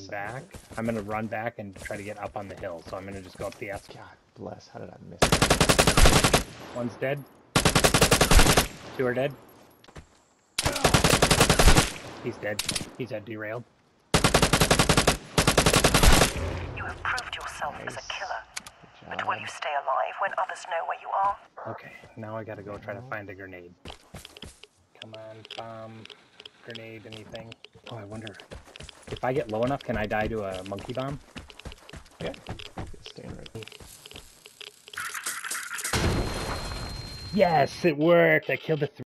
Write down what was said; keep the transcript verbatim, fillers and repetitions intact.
back. I'm gonna run back and try to get up on the hill. So I'm gonna just go up the S. God bless. How did I miss it? One's dead. Two are dead. He's dead. He's at derailed. You have proved yourself Nice. as a killer. Good But job. will you stay alive when others know where you are? Okay, now I gotta go try to find a grenade. Come on, bomb, grenade, anything. Oh, I wonder if I get low enough, can I die to a monkey bomb? Yeah. Just staying right. Yes, it worked. I killed the three.